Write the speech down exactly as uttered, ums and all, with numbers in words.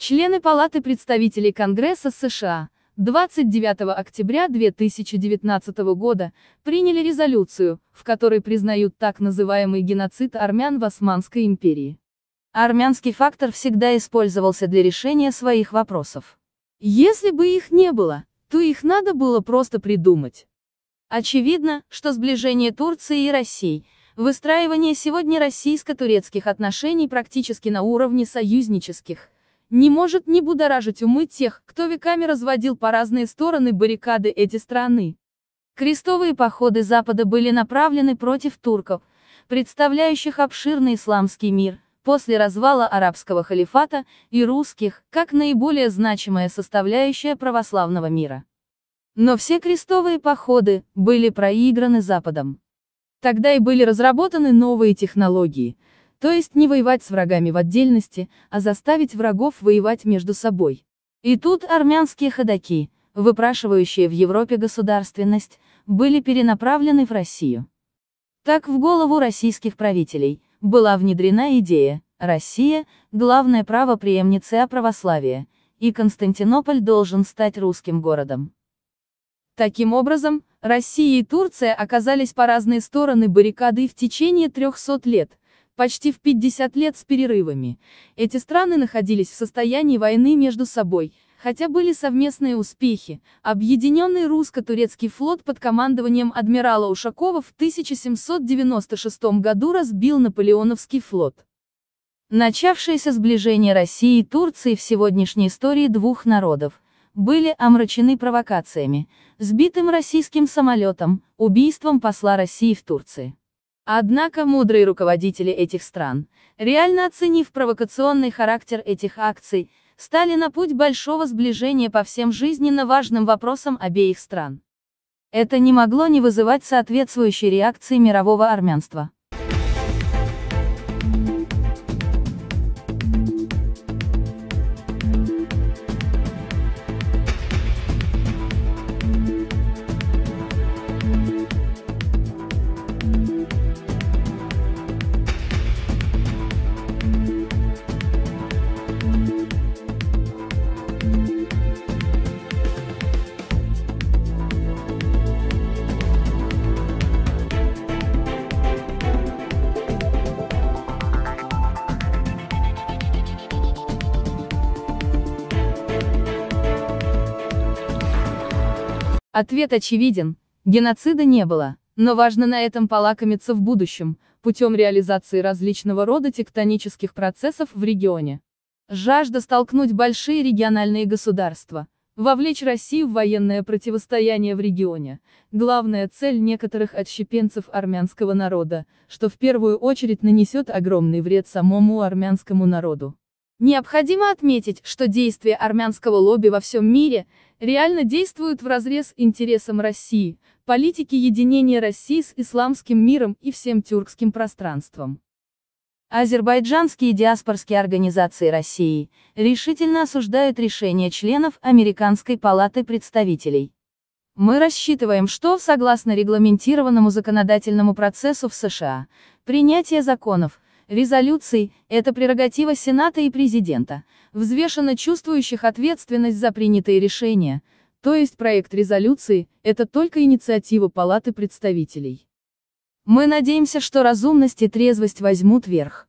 Члены Палаты представителей Конгресса США двадцать девятого октября две тысячи девятнадцатого года приняли резолюцию, в которой признают так называемый геноцид армян в Османской империи. Армянский фактор всегда использовался для решения своих вопросов. Если бы их не было, то их надо было просто придумать. Очевидно, что сближение Турции и России, выстраивание сегодня российско-турецких отношений практически на уровне союзнических, не может не будоражить умы тех, кто веками разводил по разные стороны баррикады эти страны. Крестовые походы Запада были направлены против турков, представляющих обширный исламский мир, после развала арабского халифата, и русских, как наиболее значимая составляющая православного мира. Но все крестовые походы были проиграны Западом. Тогда и были разработаны новые технологии, то есть не воевать с врагами в отдельности, а заставить врагов воевать между собой. И тут армянские ходаки, выпрашивающие в Европе государственность, были перенаправлены в Россию. Так в голову российских правителей была внедрена идея: Россия – главное правопреемница православия, и Константинополь должен стать русским городом. Таким образом, Россия и Турция оказались по разные стороны баррикады в течение трехсот лет, почти в пятьдесят лет с перерывами. Эти страны находились в состоянии войны между собой, хотя были совместные успехи. Объединенный русско-турецкий флот под командованием адмирала Ушакова в тысяча семьсот девяносто шестом году разбил Наполеоновский флот. Начавшееся сближение России и Турции в сегодняшней истории двух народов были омрачены провокациями, сбитым российским самолетом, убийством посла России в Турции. Однако мудрые руководители этих стран, реально оценив провокационный характер этих акций, стали на путь большого сближения по всем жизненно важным вопросам обеих стран. Это не могло не вызывать соответствующей реакции мирового армянства. Ответ очевиден: геноцида не было, но важно на этом полакомиться в будущем, путем реализации различного рода тектонических процессов в регионе. Жажда столкнуть большие региональные государства, вовлечь Россию в военное противостояние в регионе – главная цель некоторых отщепенцев армянского народа, что в первую очередь нанесет огромный вред самому армянскому народу. Необходимо отметить, что действия армянского лобби во всем мире реально действуют вразрез интересам России, политике единения России с исламским миром и всем тюркским пространством. Азербайджанские диаспорские организации России решительно осуждают решение членов Американской палаты представителей. Мы рассчитываем, что, согласно регламентированному законодательному процессу в США, принятие законов, резолюций – это прерогатива Сената и Президента, взвешенно чувствующих ответственность за принятые решения, то есть проект резолюции – это только инициатива Палаты представителей. Мы надеемся, что разумность и трезвость возьмут верх.